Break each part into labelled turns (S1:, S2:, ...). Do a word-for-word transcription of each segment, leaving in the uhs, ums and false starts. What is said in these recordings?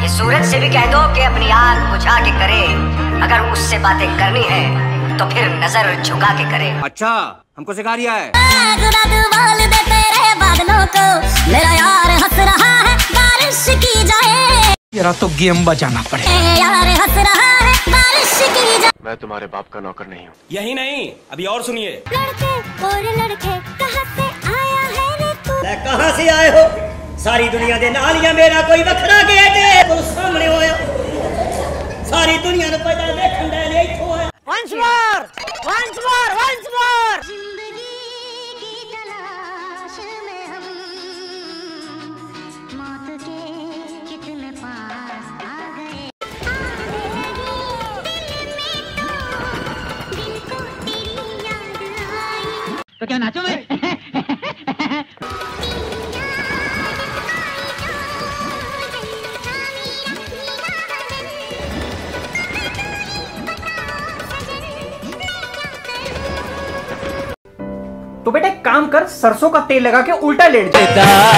S1: कि सूरज से भी कह दो कि अपनी आग बुझा के करे, अगर उससे बातें करनी है तो फिर नजर झुका के करे।
S2: अच्छा, हमको सिखा रिया है।
S3: बादलों को मेरा यार हंस रहा है, बारिश की जाए।
S4: यार तो गेम बजाना पड़े।
S3: यार हंस रहा है, बारिश की जाए।
S5: मैं तुम्हारे बाप का नौकर नहीं हूँ।
S2: यही नहीं, अभी और सुनिए।
S3: लड़के और लड़के कहाँ से आया है रे तू?
S1: कहाँ से आए हो? सारी दुनिया दे नाल या मेरा कोई वखरा गेट है तो सामने होया। सारी दुनिया ने पैदा देखन दे ले इथों है। Once more, once more, once more.
S3: जिंदगी की तलाश में हम मौत के कितने पास आ गए। दिल को तेरी याद आई।
S6: तो क्या नाचो मैं?
S4: तो बेटा एक काम कर, सरसों का तेल लगा के उल्टा लेट जा।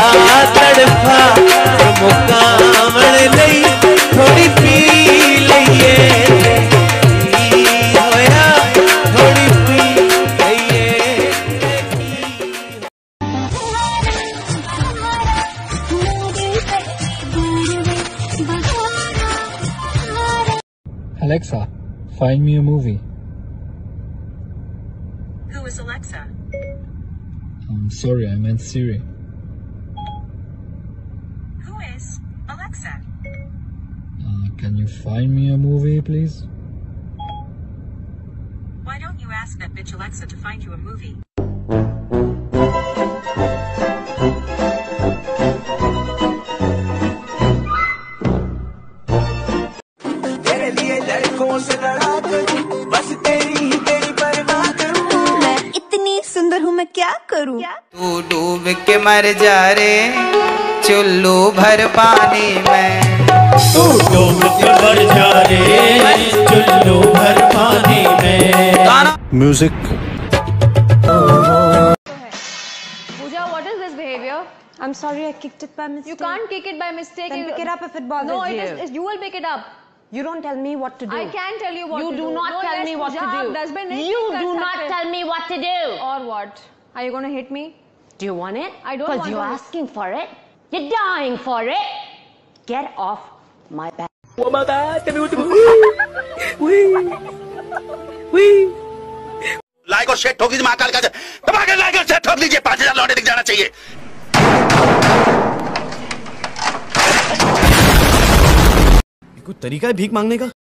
S7: थोड़ी पी लइए, थोड़ी पी लइए।
S8: Alexa, find me a movie.
S9: Who is Alexa?
S8: I'm sorry, I meant Siri.
S9: Who is Alexa?
S8: Uh, can you find me a movie, please?
S9: Why don't you ask that bitch Alexa to find you a movie?
S7: तेरे लिए लड़कों से लड़ा करूं, बस तेरी ही तेरी परवाह करूं।
S3: मैं इतनी सुंदर हूँ, मैं क्या करूँ?
S7: तू डूब के मर जा रे चुल्लू भर पानी में।
S10: तू डूब के मर जा रे चुल्लू भर पानी में।
S5: Music.
S11: Pooja, what is this behavior?
S12: I'm sorry, I kicked it by mistake.
S11: You can't kick it by mistake.
S12: Then pick it up if it bothers
S11: no,
S12: you.
S11: No, it is. You will pick it up.
S12: You don't tell me what to do.
S11: I can tell you what
S12: you
S11: to do.
S12: You do not
S11: no,
S12: tell me what to do.
S11: Dustbin
S12: You do not tell me what to do.
S11: Or what? Are you going to hit me?
S12: Do you want it?
S11: I don't want it.
S12: Because you're asking for it. You're dying for it. Get off my back.
S7: Oh my God! Like और share ठोक दीजिए, महाकाल का दबा के like और share ठोक दीजिए। पांच हजार लौटे दिख जाना चाहिए।
S2: कोई तरीका है भीख मांगने का?